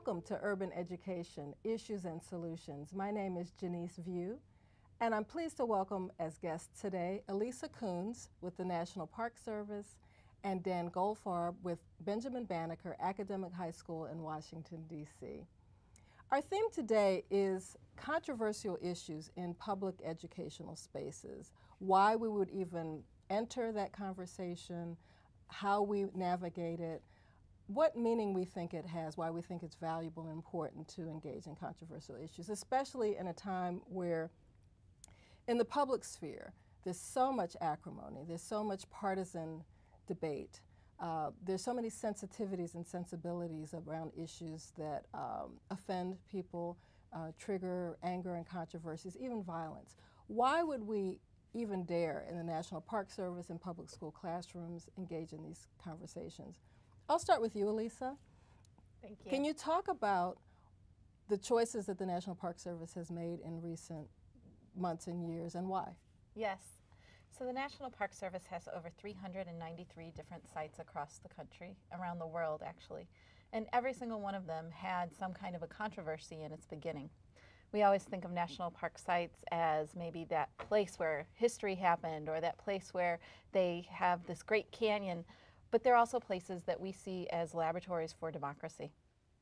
Welcome to Urban Education, Issues and Solutions. My name is Janice View, and I'm pleased to welcome as guests today Elisa Coons with the National Park Service and Dan Goldfarb with Benjamin Banneker Academic High School in Washington, D.C. Our theme today is controversial issues in public educational spaces, why we would even enter that conversation, how we navigate it, what meaning we think it has, why we think it's valuable and important to engage in controversial issues, especially in a time where in the public sphere there's so much acrimony, there's so much partisan debate, there's so many sensitivities and sensibilities around issues that offend people, trigger anger and controversies, even violence. Why would we even dare in the National Park Service and public school classrooms engage in these conversations? I'll start with you, Elisa. Thank you. Can you talk about the choices that the National Park Service has made in recent months and years, and why? Yes. So the National Park Service has over 393 different sites across the country, around the world actually, and every single one of them had some kind of a controversy in its beginning. We always think of national park sites as maybe that place where history happened or that place where they have this great canyon, but they're also places that we see as laboratories for democracy.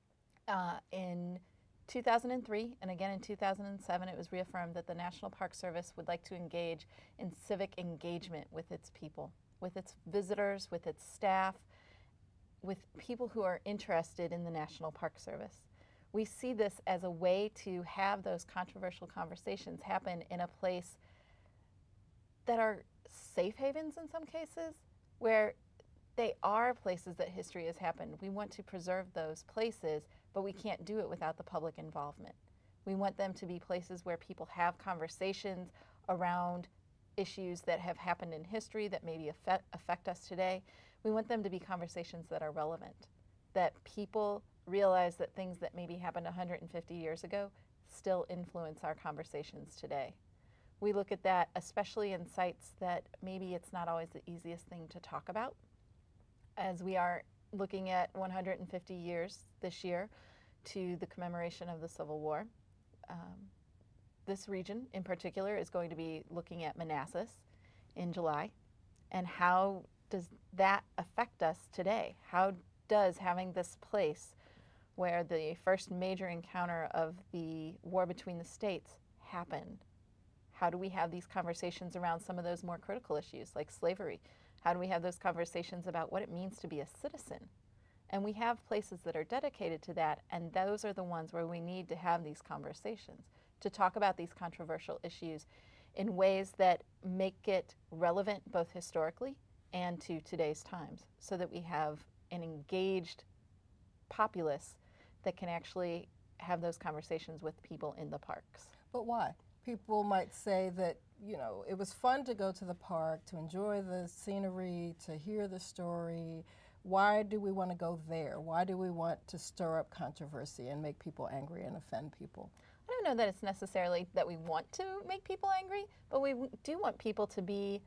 In 2003 and again in 2007, it was reaffirmed that the National Park Service would like to engage in civic engagement with its people, with its visitors, with its staff, with people who are interested in the National Park Service. We see this as a way to have those controversial conversations happen in a place that are safe havens in some cases, where they are places that history has happened. We want to preserve those places, but we can't do it without the public involvement. We want them to be places where people have conversations around issues that have happened in history that maybe affect us today. We want them to be conversations that are relevant, that people realize that things that maybe happened 150 years ago still influence our conversations today. We look at that especially in sites that maybe it's not always the easiest thing to talk about. As we are looking at 150 years this year to the commemoration of the Civil War, this region in particular is going to be looking at Manassas in July. And how does that affect us today? How does having this place where the first major encounter of the war between the states happened? How do we have these conversations around some of those more critical issues like slavery? How do we have those conversations about what it means to be a citizen? And we have places that are dedicated to that, and those are the ones where we need to have these conversations, to talk about these controversial issues in ways that make it relevant both historically and to today's times, so that we have an engaged populace that can actually have those conversations with people in the parks. But why? People might say that, you know, it was fun to go to the park, to enjoy the scenery, to hear the story. Why do we want to go there? Why do we want to stir up controversy and make people angry and offend people? I don't know that it's necessarily that we want to make people angry, but we do want people to be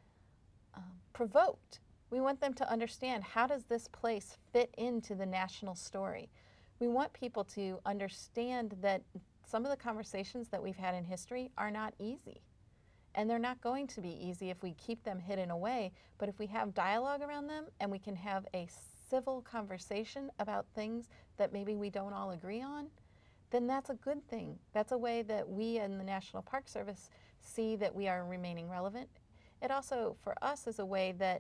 provoked. We want them to understand, how does this place fit into the national story? We want people to understand that some of the conversations that we've had in history are not easy. And they're not going to be easy if we keep them hidden away, but if we have dialogue around them and we can have a civil conversation about things that maybe we don't all agree on, then that's a good thing. That's a way that we in the National Park Service see that we are remaining relevant. It also, for us, is a way that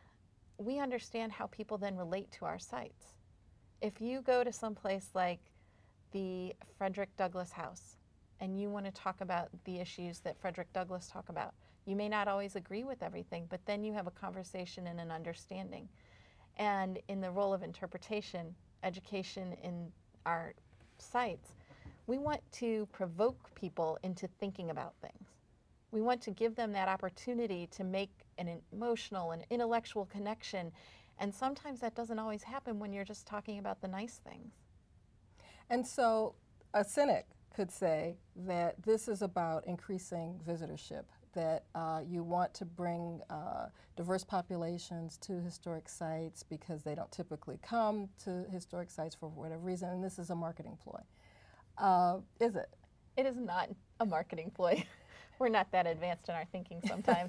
we understand how people then relate to our sites. If you go to some place like the Frederick Douglass House, and you want to talk about the issues that Frederick Douglass talked about, you may not always agree with everything, but then you have a conversation and an understanding. And in the role of interpretation, education in our sites, we want to provoke people into thinking about things. We want to give them that opportunity to make an emotional and intellectual connection, and sometimes that doesn't always happen when you're just talking about the nice things. And so a cynic could say that this is about increasing visitorship, that you want to bring diverse populations to historic sites because they don't typically come to historic sites for whatever reason, and this is a marketing ploy. Is it? It is not a marketing ploy. We're not that advanced in our thinking sometimes.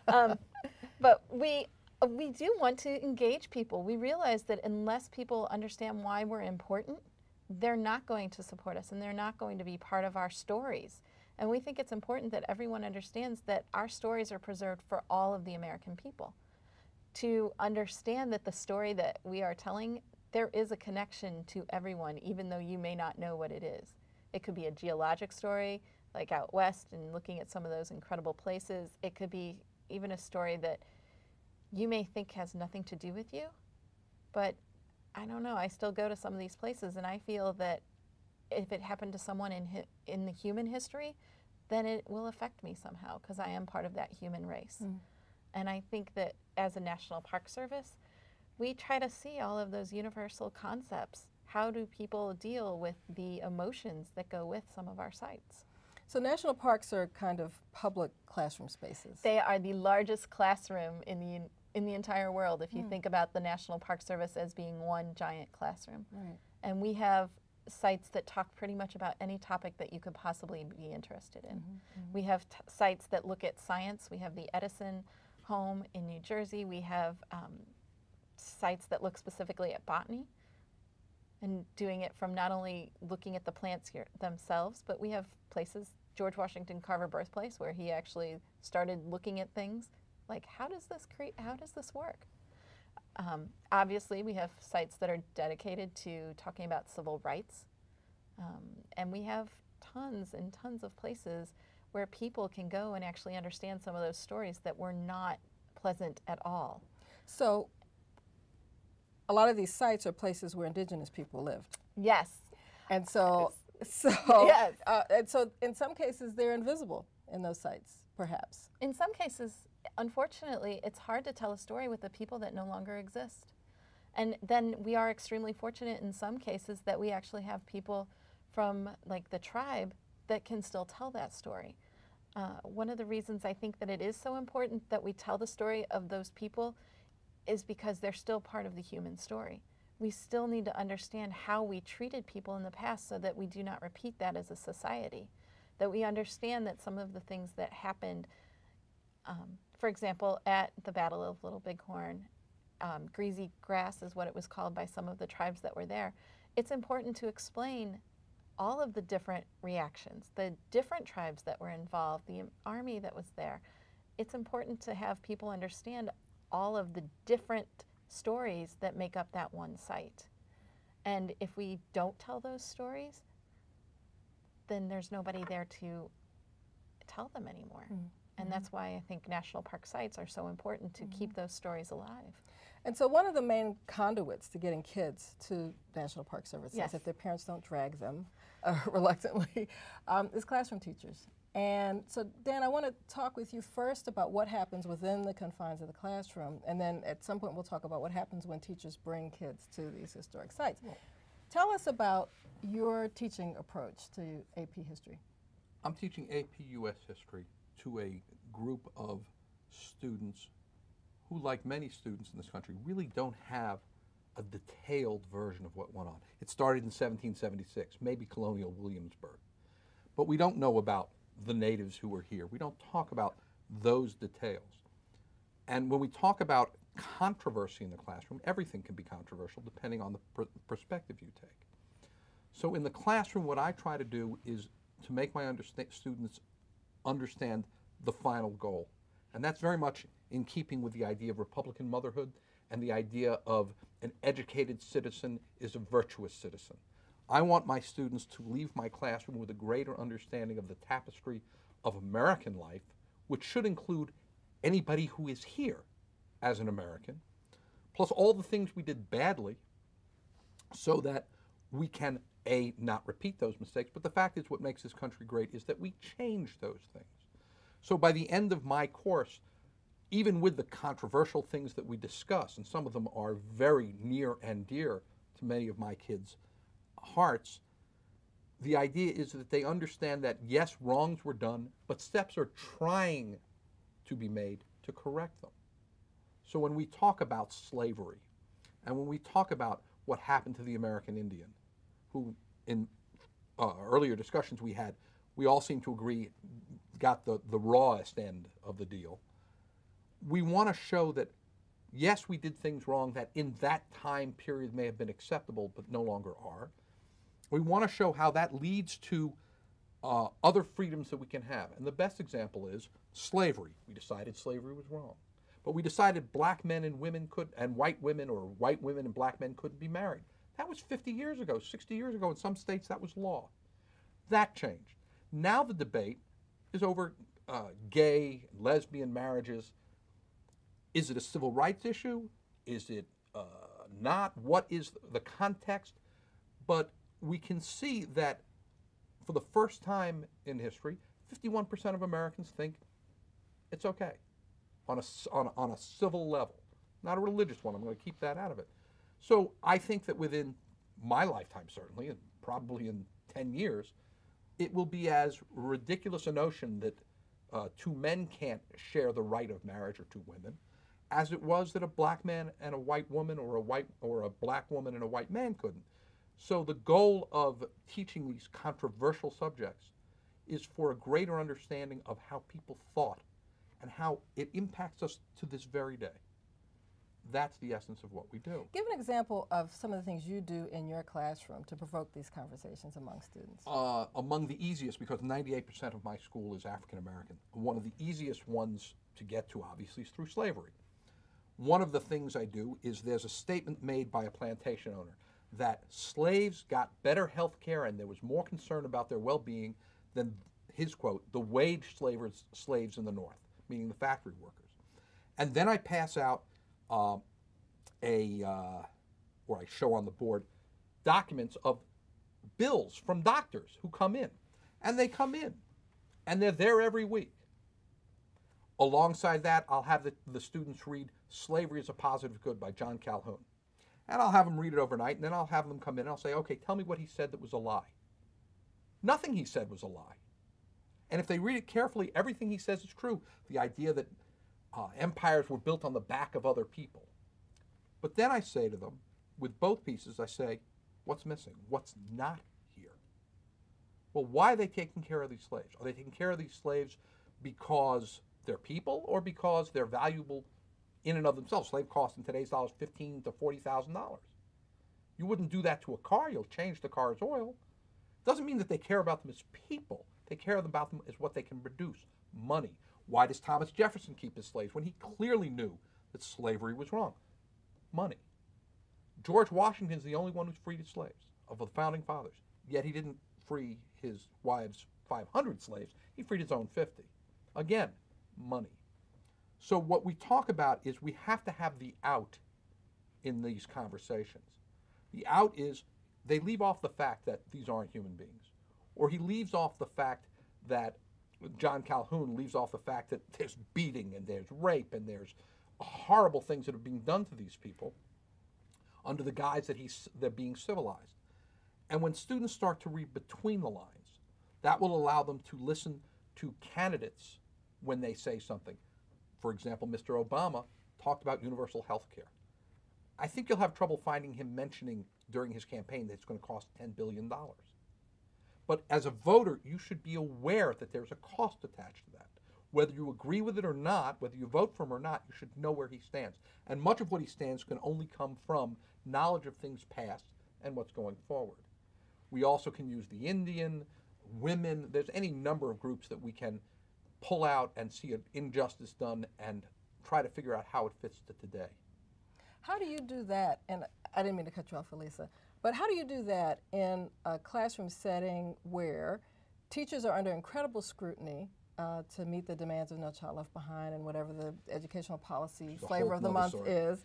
But we do want to engage people. We realize that unless people understand why we're important, they're not going to support us and they're not going to be part of our stories. And we think it's important that everyone understands that our stories are preserved for all of the American people. To understand that the story that we are telling, there is a connection to everyone, even though you may not know what it is. It could be a geologic story, like out west and looking at some of those incredible places. It could be even a story that you may think has nothing to do with you, but I don't know, I still go to some of these places and I feel that if it happened to someone in the human history, then it will affect me somehow because I am part of that human race. And I think that as a National Park Service, we try to see all of those universal concepts. How do people deal with the emotions that go with some of our sites? So national parks are kind of public classroom spaces. They are the largest classroom in the entire world if you think about the National Park Service as being one giant classroom. Right. And we have sites that talk pretty much about any topic that you could possibly be interested in. We have sites that look at science. We have the Edison Home in New Jersey. We have sites that look specifically at botany and doing it from not only looking at the plants here themselves, but we have places, George Washington Carver birthplace, where he actually started looking at things like, how does this work? Obviously, we have sites that are dedicated to talking about civil rights, and we have tons and tons of places where people can go and actually understand some of those stories that were not pleasant at all. So a lot of these sites are places where indigenous people lived. Yes. And so, Yes. And so in some cases they're invisible in those sites, perhaps. In some cases, unfortunately, it's hard to tell a story with the people that no longer exist. And then we are extremely fortunate in some cases that we actually have people from like the tribe that can still tell that story. One of the reasons I think that it is so important that we tell the story of those people is because they're still part of the human story. We still need to understand how we treated people in the past so that we do not repeat that as a society. That we understand that some of the things that happened, for example, at the Battle of Little Bighorn, greasy grass is what it was called by some of the tribes that were there. It's important to explain all of the different reactions, the different tribes that were involved, the army that was there. It's important to have people understand all of the different stories that make up that one site. And if we don't tell those stories, then there's nobody there to tell them anymore. And that's why I think national park sites are so important to keep those stories alive. And so one of the main conduits to getting kids to National Park Service, Yes. if their parents don't drag them reluctantly, is classroom teachers. And so, Dan, I want to talk with you first about what happens within the confines of the classroom, and then at some point we'll talk about what happens when teachers bring kids to these historic sites. Tell us about your teaching approach to AP History. I'm teaching AP US History to a group of students who, like many students in this country, really don't have a detailed version of what went on. It started in 1776, maybe colonial Williamsburg. But we don't know about the natives who were here. We don't talk about those details. And when we talk about controversy in the classroom, everything can be controversial depending on the perspective you take. So in the classroom, what I try to do is to make my students understand the final goal. And that's very much in keeping with the idea of Republican motherhood and the idea of an educated citizen is a virtuous citizen. I want my students to leave my classroom with a greater understanding of the tapestry of American life, which should include anybody who is here as an American, plus all the things we did badly, so that we can, A, not repeat those mistakes, but the fact is what makes this country great is that we change those things. So by the end of my course, even with the controversial things that we discuss, and some of them are very near and dear to many of my kids' hearts, the idea is that they understand that yes, wrongs were done, but steps are trying to be made to correct them. So when we talk about slavery, and when we talk about what happened to the American Indian, who in earlier discussions we had, we all seem to agree got the rawest end of the deal. We want to show that, yes, we did things wrong that in that time period may have been acceptable, but no longer are. We want to show how that leads to other freedoms that we can have. And the best example is slavery. We decided slavery was wrong. But we decided black men and women could, and white women, or white women and black men couldn't be married. That was 50 years ago, 60 years ago. In some states, that was law. That changed. Now the debate is over gay, lesbian marriages. Is it a civil rights issue? Is it not? What is the context? But we can see that for the first time in history, 51% of Americans think it's okay on a civil level, not a religious one. I'm going to keep that out of it. So I think that within my lifetime, certainly, and probably in 10 years, it will be as ridiculous a notion that two men can't share the right of marriage, or two women, as it was that a black man and a white woman, or a black woman and a white man couldn't. So the goal of teaching these controversial subjects is for a greater understanding of how people thought and how it impacts us to this very day. That's the essence of what we do. Give an example of some of the things you do in your classroom to provoke these conversations among students. Among the easiest, because 98% of my school is African American, one of the easiest ones to get to, obviously, is through slavery. One of the things I do is there's a statement made by a plantation owner that slaves got better health care and there was more concern about their well-being than, his quote, the wage slaves in the North, meaning the factory workers. And then I pass out or I show on the board documents of bills from doctors who come in. And they come in, and they're there every week. Alongside that, I'll have the students read Slavery is a Positive Good by John Calhoun. And I'll have them read it overnight, and then I'll have them come in and I'll say, okay, tell me what he said that was a lie. Nothing he said was a lie. And if they read it carefully, everything he says is true. The idea that empires were built on the back of other people. But then I say to them, with both pieces, I say, what's missing? What's not here? Well, why are they taking care of these slaves? Are they taking care of these slaves because they're people, or because they're valuable in and of themselves? Slave costs in today's dollars $15,000 to $40,000. You wouldn't do that to a car. You'll change the car's oil. Doesn't mean that they care about them as people. They care about them as what they can produce, money. Why does Thomas Jefferson keep his slaves when he clearly knew that slavery was wrong? Money. George Washington's the only one who freed his slaves of the founding fathers. Yet he didn't free his wives' 500 slaves. He freed his own 50. Again, money. So what we talk about is we have to have the out in these conversations. The out is they leave off the fact that these aren't human beings. Or he leaves off the fact that, John Calhoun leaves off the fact that there's beating and there's rape and there's horrible things that are being done to these people under the guise that they're being civilized. And when students start to read between the lines, that will allow them to listen to candidates when they say something. For example, Mr. Obama talked about universal health care. I think you'll have trouble finding him mentioning during his campaign that it's going to cost $10 billion. But as a voter, you should be aware that there's a cost attached to that. Whether you agree with it or not, whether you vote for him or not, you should know where he stands. And much of what he stands can only come from knowledge of things past and what's going forward. We also can use the Indian, women, there's any number of groups that we can pull out and see an injustice done and try to figure out how it fits to today. How do you do that? And I didn't mean to cut you off, Elisa, but how do you do that in a classroom setting where teachers are under incredible scrutiny to meet the demands of No Child Left Behind and whatever the educational policy flavor of the month is,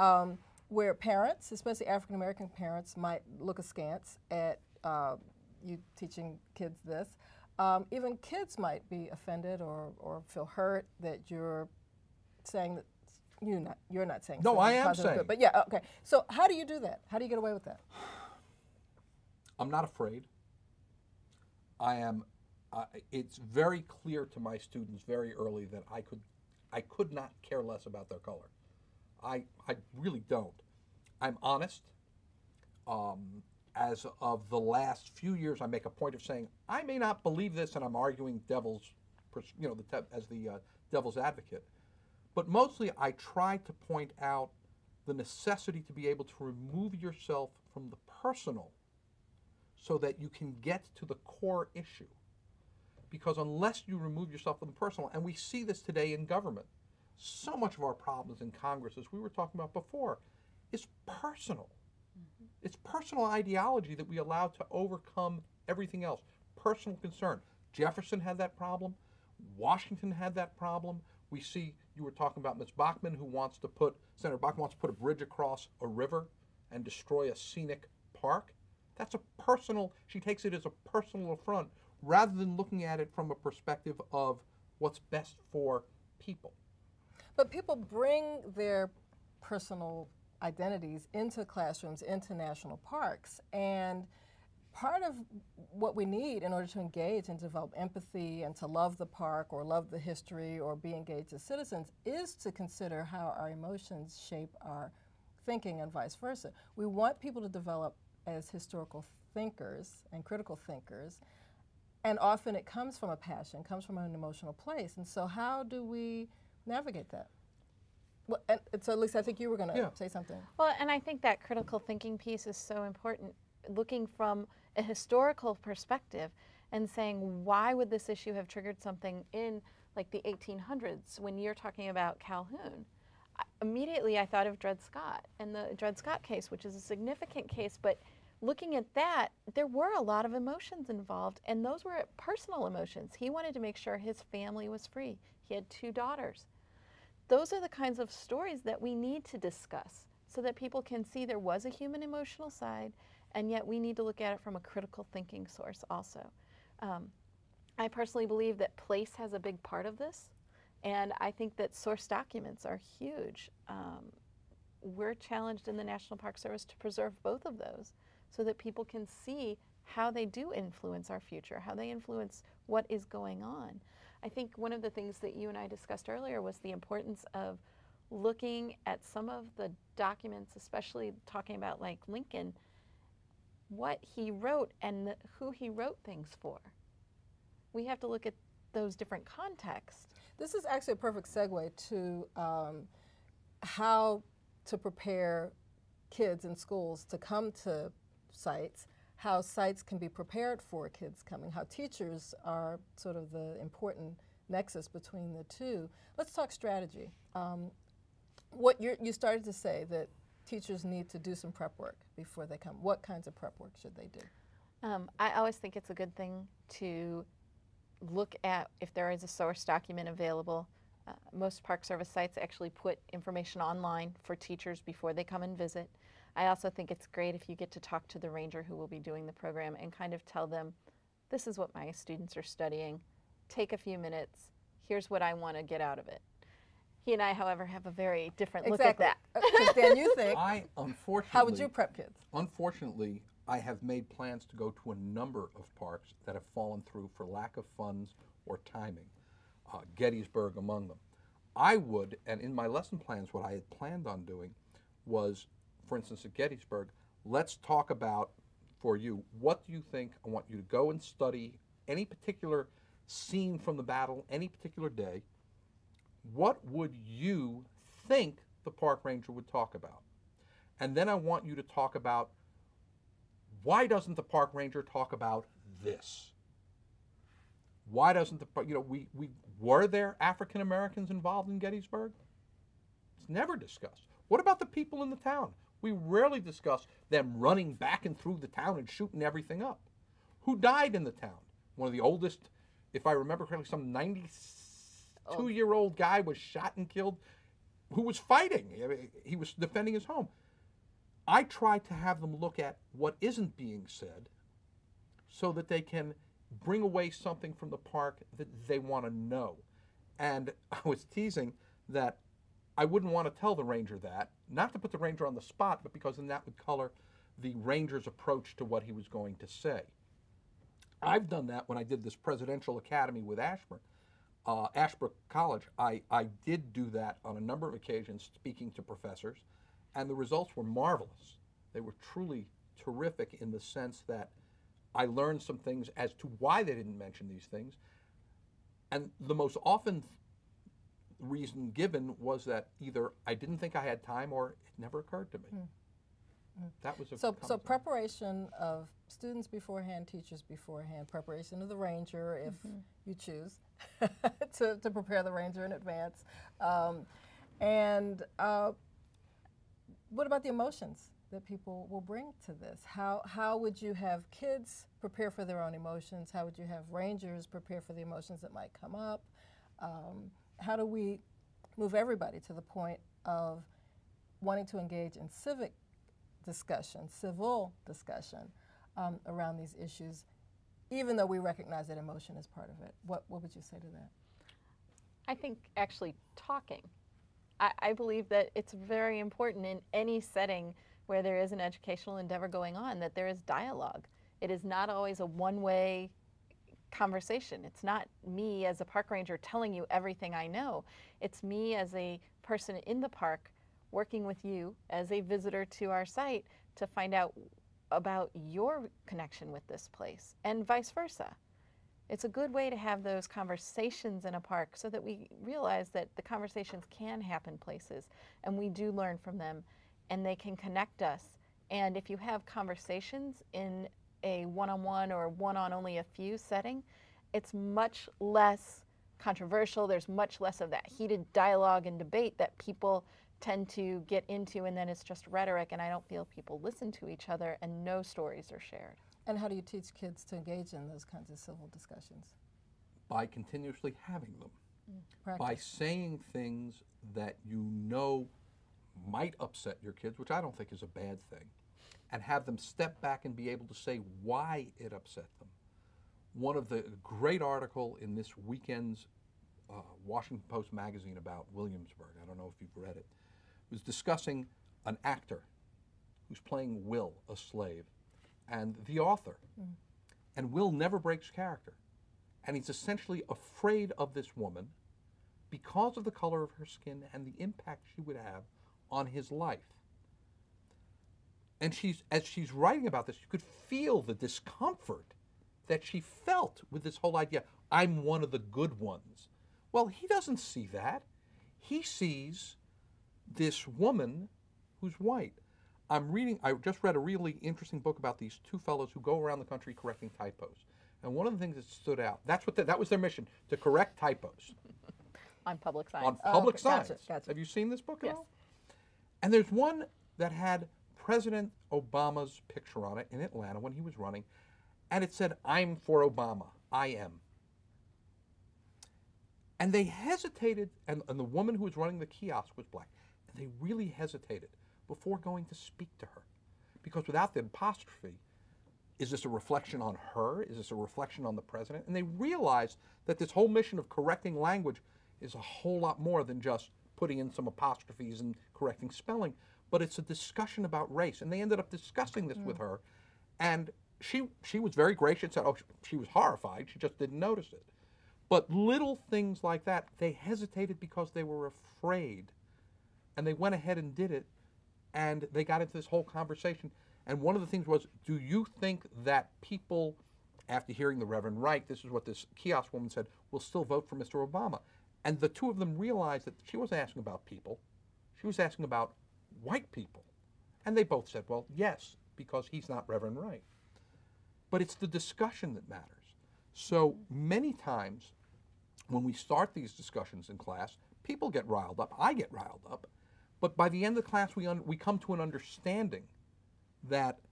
where parents, especially African American parents, might look askance at you teaching kids this. Even kids might be offended or feel hurt that you're saying that you're not saying. No, I am saying. Good, but yeah, okay. So how do you do that? How do you get away with that? I'm not afraid. I am. It's very clear to my students very early that I could not care less about their color. I really don't. I'm honest. As of the last few years, I make a point of saying I may not believe this, and I'm arguing devil's, as the devil's advocate. But mostly, I try to point out the necessity to be able to remove yourself from the personal, so that you can get to the core issue. Because unless you remove yourself from the personal, and we see this today in government, so much of our problems in Congress, as we were talking about before, is personal. Mm-hmm. It's personal ideology that we allow to overcome everything else. Personal concern. Jefferson had that problem. Washington had that problem. We see, you were talking about Ms. Bachmann, Senator Bachmann wants to put a bridge across a river and destroy a scenic park. That's a personal, she takes it as a personal affront rather than looking at it from a perspective of what's best for people. But people bring their personal identities into classrooms, into national parks, and part of what we need in order to engage and develop empathy and to love the park or love the history or be engaged as citizens is to consider how our emotions shape our thinking and vice versa. We want people to develop as historical thinkers and critical thinkers, and often it comes from a passion, comes from an emotional place. And so how do we navigate that? Well, and so Lisa, I think you were going to say something. Well, and I think that critical thinking piece is so important, looking from a historical perspective and saying, why would this issue have triggered something in like the 1800s when you're talking about Calhoun? Immediately I thought of Dred Scott and the Dred Scott case, which is a significant case, but looking at that, there were a lot of emotions involved, and those were personal emotions. He wanted to make sure his family was free. He had 2 daughters. Those are the kinds of stories that we need to discuss so that people can see there was a human emotional side, and yet we need to look at it from a critical thinking source also. I personally believe that place has a big part of this, and I think that source documents are huge. We're challenged in the National Park Service to preserve both of those so that people can see how they do influence our future, how they influence what is going on. I think one of the things that you and I discussed earlier was the importance of looking at some of the documents, especially talking about like Lincoln, what he wrote and who he wrote things for. We have to look at those different contexts. This is actually a perfect segue to how to prepare kids in schools to come to sites, how sites can be prepared for kids coming, how teachers are sort of the important nexus between the two. Let's talk strategy. What you started to say that teachers need to do some prep work before they come. What kinds of prep work should they do? I always think it's a good thing to look at if there is a source document available. Most Park Service sites actually put information online for teachers before they come and visit. I also think it's great if you get to talk to the ranger who will be doing the program and kind of tell them, this is what my students are studying. Take a few minutes. Here's what I want to get out of it. He and I, however, have a very different look at that. Because Dan, you think, unfortunately, how would you prep kids? Unfortunately, I have made plans to go to a number of parks that have fallen through for lack of funds or timing, Gettysburg among them. I would, and in my lesson plans, what I had planned on doing was, for instance, at Gettysburg, let's talk about, for you, what do you think? I want you to go and study any particular scene from the battle, any particular day. What would you think the park ranger would talk about? And then I want you to talk about, why doesn't the park ranger talk about this? Why doesn't were there African Americans involved in Gettysburg? It's never discussed. What about the people in the town? We rarely discuss them running back and through the town and shooting everything up. Who died in the town? One of the oldest, if I remember correctly, some 92-year-old guy was shot and killed who was fighting. He was defending his home. I try to have them look at what isn't being said so that they can bring away something from the park that they want to know. And I was teasing that I wouldn't want to tell the ranger that, not to put the ranger on the spot, but because then that would color the ranger's approach to what he was going to say. I've done that when I did this presidential academy with Ashburn. Ashbrook College, I did do that on a number of occasions, speaking to professors, and the results were marvelous. They were truly terrific in the sense that I learned some things as to why they didn't mention these things. And the most often reason given was that either I didn't think I had time or it never occurred to me. That was a So preparation of students beforehand, teachers beforehand, preparation of the ranger if you choose to prepare the ranger in advance. What about the emotions that people will bring to this? How would you have kids prepare for their own emotions? How would you have rangers prepare for the emotions that might come up? How do we move everybody to the point of wanting to engage in civic discussion, civil discussion around these issues, even though we recognize that emotion is part of it? What would you say to that? I think actually talking. I believe that it's very important in any setting where there is an educational endeavor going on that there is dialogue. It is not always a one-way conversation. It's not me as a park ranger telling you everything I know. It's me as a person in the park working with you as a visitor to our site to find out about your connection with this place, and vice versa. It's a good way to have those conversations in a park so that we realize that the conversations can happen places and we do learn from them and they can connect us. And if you have conversations in a one-on-one or one-on-only a few setting, it's much less controversial. There's much less of that heated dialogue and debate that people tend to get into, and then it's just rhetoric, and I don't feel people listen to each other and no stories are shared. And how do you teach kids to engage in those kinds of civil discussions? By continuously having them. Practice. By saying things that you know might upset your kids, which I don't think is a bad thing, and have them step back and be able to say why it upset them. One of the great article in this weekend's Washington Post magazine about Williamsburg, I don't know if you've read it, was discussing an actor who's playing Will, a slave, and the author. And Will never breaks character. And he's essentially afraid of this woman because of the color of her skin and the impact she would have on his life. And as she's writing about this, you could feel the discomfort that she felt with this whole idea, I'm one of the good ones. Well, he doesn't see that. He sees this woman who's white. I just read a really interesting book about these two fellows who go around the country correcting typos. And one of the things that stood out, that was their mission, to correct typos. On public signs. On public signs. Gotcha. Have you seen this book at Yes. all? And there's one that had President Obama's picture on it in Atlanta when he was running, and it said, I'm for Obama. I am. And they hesitated, and the woman who was running the kiosk was black, and they really hesitated before going to speak to her. Because without the apostrophe, is this a reflection on her? Is this a reflection on the president? And they realized that this whole mission of correcting language is a whole lot more than just putting in some apostrophes and correcting spelling, but it's a discussion about race. And they ended up discussing this with her, and she was very gracious, said, she was horrified, she just didn't notice it. But little things like that, they hesitated because they were afraid. And they went ahead and did it, and they got into this whole conversation. And one of the things was, do you think that people, after hearing the Reverend Wright, this is what this kiosk woman said, will still vote for Mr. Obama? And the two of them realized that she wasn't asking about people, she was asking about white people. And they both said, well, yes, because he's not Reverend Wright. But it's the discussion that matters. So many times when we start these discussions in class, people get riled up, I get riled up, but by the end of the class we come to an understanding that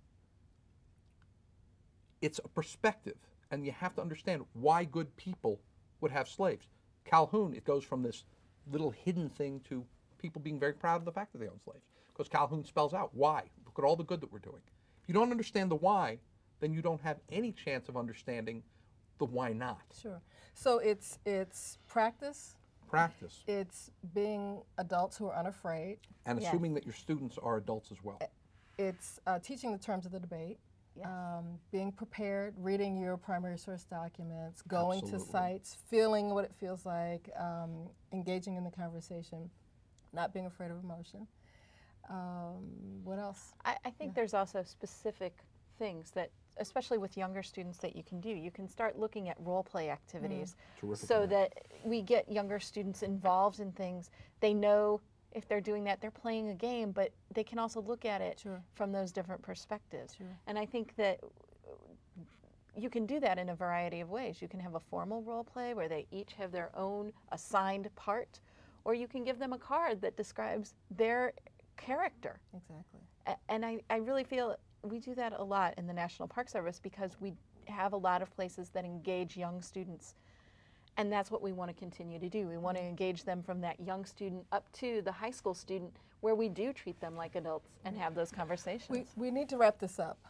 it's a perspective, and you have to understand why good people would have slaves. Calhoun, it goes from this little hidden thing to people being very proud of the fact that they own slaves, because Calhoun spells out why. Look at all the good that we're doing. If you don't understand the why, then you don't have any chance of understanding the why not. Sure. So it's practice. Practice. It's being adults who are unafraid. And assuming that your students are adults as well. It's teaching the terms of the debate, Yes. Being prepared, reading your primary source documents, going Absolutely. to sites, feeling what it feels like, engaging in the conversation, not being afraid of emotion. What else? I think there's also specific things that, especially with younger students, that you can do. You can start looking at role play activities Terrific so idea. that we get younger students involved in things. They know if they're doing that, they're playing a game, but they can also look at it Sure. from those different perspectives. Sure. And I think that you can do that in a variety of ways. You can have a formal role play where they each have their own assigned part, or you can give them a card that describes their character. Exactly. And I really feel we do that a lot in the National Park Service because we have a lot of places that engage young students. And that's what we want to continue to do. We want to engage them from that young student up to the high school student where we do treat them like adults and have those conversations. We need to wrap this up.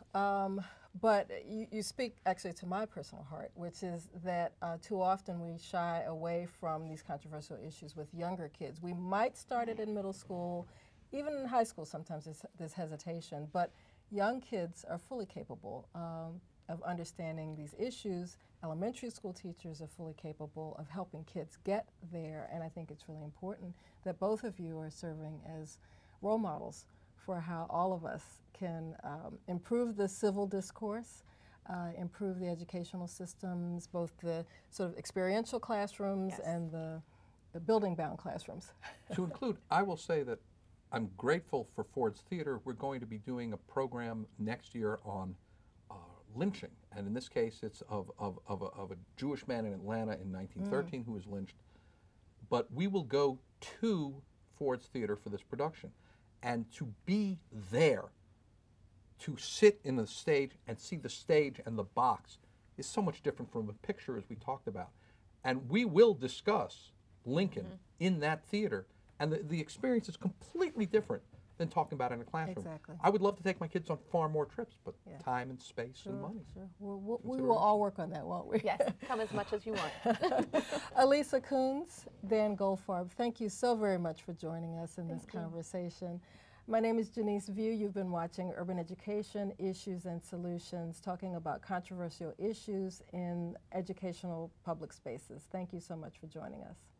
But you speak actually to my personal heart, which is that too often we shy away from these controversial issues with younger kids. We might start it in middle school, even in high school sometimes there's hesitation, but young kids are fully capable of understanding these issues. Elementary school teachers are fully capable of helping kids get there, and I think it's really important that both of you are serving as role models for how all of us can improve the civil discourse, improve the educational systems, both the sort of experiential classrooms Yes. and the building-bound classrooms. To include, I will say that I'm grateful for Ford's Theater. We're going to be doing a program next year on lynching, and in this case it's of a Jewish man in Atlanta in 1913 who was lynched. But we will go to Ford's Theater for this production, and to be there, to sit in the stage and see the stage and the box is so much different from a picture, as we talked about. And we will discuss Lincoln in that theater, and the experience is completely different than talking about it in a classroom. Exactly. I would love to take my kids on far more trips, but Yeah. time and space and money. Sure. We will all work on that, won't we? Yes, come as much as you want. Elisa Coons, Dan Goldfarb, thank you so very much for joining us in this Thank you. conversation. My name is Janice View. You've been watching Urban Education Issues and Solutions, talking about controversial issues in educational public spaces. Thank you so much for joining us.